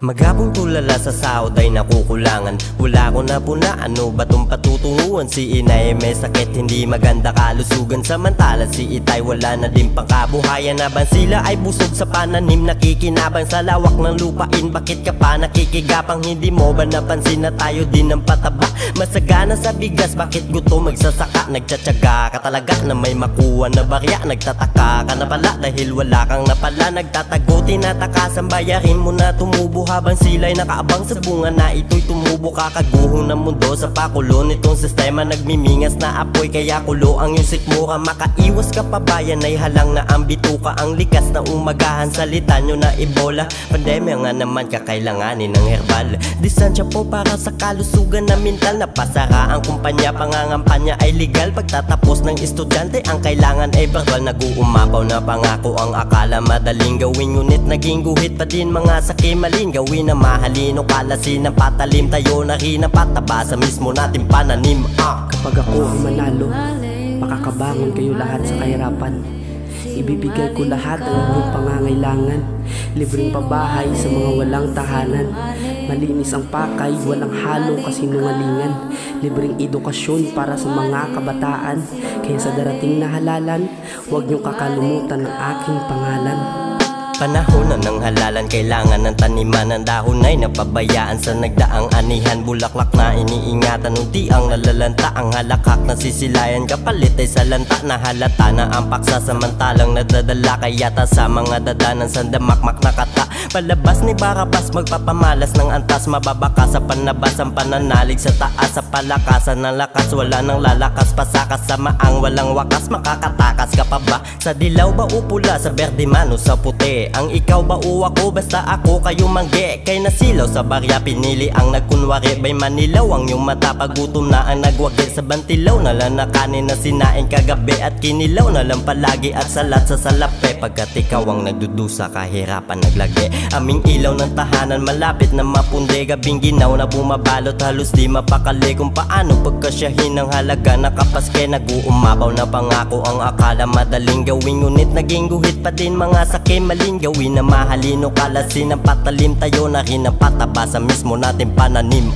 Maghapong tulala sa sahod ay nakukulangan. Wala ko na puna, ano ba tong patutunguhan? Si inay may sakit, hindi maganda kalusugan. Samantala si itay wala na din pangkabuhayan. Naban sila ay busog sa pananim, nakikinabang sa lawak ng lupain. Bakit ka pa nakikigapang? Hindi mo ba napansin na tayo din ang pataba? Masagana sa bigas, bakit gusto magsasaka? Nagtsatsaga ka talaga na may makuha na barya. Nagtataka ka na pala dahil wala kang napala. Nagtatago, tinatakasan, bayarin mo na tumubo. Habang sila'y nakaabang sa bunga na ito'y tumubo. Kakaguho ng mundo sa pakulo nitong sistema. Nagmimingas na apoy kaya kulo ang yung sikmura. Makaiwas ka pa bayan ay halang na ang bituka. Ang likas na umagahan, salita nyo na Ebola. Pandemya nga naman kakailanganin ng herbal. Distansya po para sa kalusugan na mental. Napasara ang kumpanya, pangangampanya ay legal. Pagtatapos ng estudyante ang kailangan ay verbal. Nag-uumapaw na pangako ang akala madaling gawin, ngunit naging guhit pa din mga sakimalin. Gawin na mahalino, kalasin ang patalim. Tayo na rin ang pataba sa mismo nating pananim. Kapag ako ang manalo, makakabangon kayo lahat sa kahirapan. Ibibigay ko lahat ang inyong pangangailangan. Libreng pabahay sa mga walang tahanan. Malinis ang pakay, walang halong kasinungalingan. Libreng edukasyon para sa mga kabataan. Kaya sa darating na halalan, huwag niyong kakalimutan ang aking pangalan. Panahon na ng halalan, kailangan ng taniman. Ang dahon ay napabayaan sa nagdaang anihan. Bulaklak na iniingatan, unti ang nalalanta. Ang halakak na sisilayan, kapalit ay salanta. Na halata na ang paksa, samantalang nadadala. Kayata sa mga dadanan, sandamakmak na kata. Palabas ni Barabas, magpapamalas ng antas. Mababaka sa panabas, ang pananalig sa taas. Sa palakasan ng lakas, wala nang lalakas. Pasakas sa maang walang wakas, makakatakas ka pa ba? Sa dilaw ba o pula, sa berde man o sa puti? Ang ikaw ba o ako, basta ako kayo mangge. Kay nasilaw sa barya, pinili ang nagkunwari. Bay manilaw ang iyong mata, pagutom na ang nagwagi. Sa bantilaw na lang na kanin na sinain kagabi. At kinilaw na lang palagi at salat sa salape. Pagkat ikaw ang nagdudusa, kahirapan naglagi. Aming ilaw ng tahanan, malapit na mapunde. Gabing ginaw na bumabalot, halos di mapakali. Kung paano pagkasyahin ang halaga na kapaske. Nag-uumabaw na pangako ang akala madaling gawin, ngunit naging guhit pa din mga sakimalin. Gawin na mahalino, kalasin ang patalim. Tayo na rin ang pataba sa mismo natin pananim.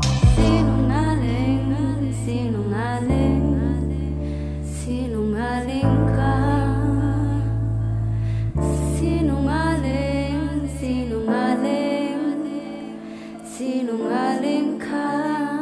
Sinungaling, sinungaling, sinungaling ka. Sinungaling, sinungaling, sinungaling ka.